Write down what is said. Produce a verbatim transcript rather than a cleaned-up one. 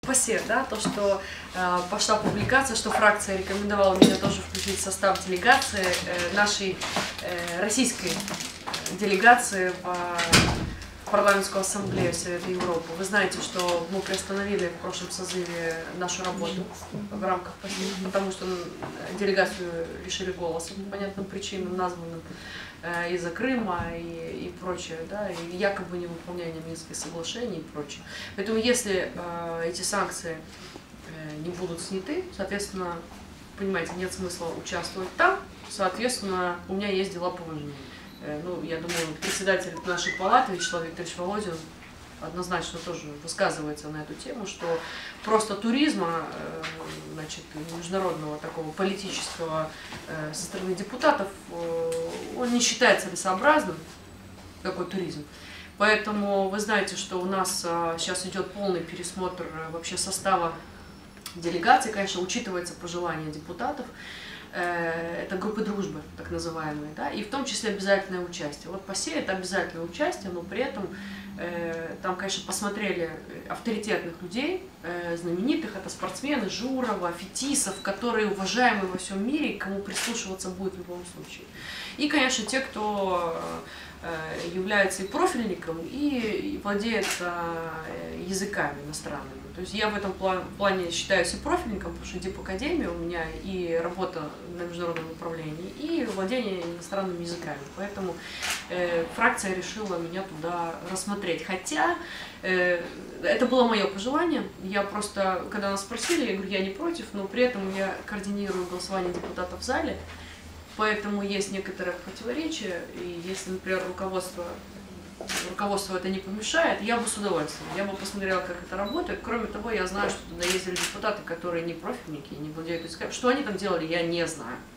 ПАСЕ, да, то, что э, пошла публикация, что фракция рекомендовала меня тоже включить в состав делегации, э, нашей э, российской делегации в парламентскую ассамблею Совета Европы. Вы знаете, что мы приостановили в прошлом созыве нашу работу в рамках ПАСЕ, потому что делегацию лишили голоса по понятным причинам, названным э, из-за Крыма и, и прочее, да, и якобы невыполнение Минских соглашений и прочее. Поэтому если э, эти санкции э, не будут сняты, соответственно, понимаете, нет смысла участвовать там, соответственно, у меня есть дела поважнее. Ну, я думаю, председатель нашей палаты Вячеслав Викторович Володин однозначно тоже высказывается на эту тему, что просто туризма, значит, международного такого политического со стороны депутатов, он не считает целесообразным, такой туризм. Поэтому вы знаете, что у нас сейчас идет полный пересмотр вообще состава делегации, конечно, учитывается пожелания депутатов. Это группы дружбы, так называемые, да, и в том числе обязательное участие. Вот ПАСЕ это обязательное участие, но при этом э, там, конечно, посмотрели авторитетных людей, э, знаменитых, это спортсмены Журова, Фетисов, которые уважаемы во всем мире, и кому прислушиваться будет в любом случае. И, конечно, те, кто э, является и профильником, и, и владеет э, языками иностранными. То есть я в этом плане считаюсь и профильником, потому что дипакадемия у меня и работа на международном направлении, и владение иностранными языками. Поэтому э, фракция решила меня туда рассмотреть. Хотя э, это было мое пожелание. Я просто, когда нас спросили, я говорю, я не против, но при этом я координирую голосование депутатов в зале. Поэтому есть некоторое противоречие. И если, например, руководство... руководству это не помешает, я бы с удовольствием. Я бы посмотрела, как это работает. Кроме того, я знаю, что туда ездили депутаты, которые не профильники, не владеют языком. Что они там делали, я не знаю.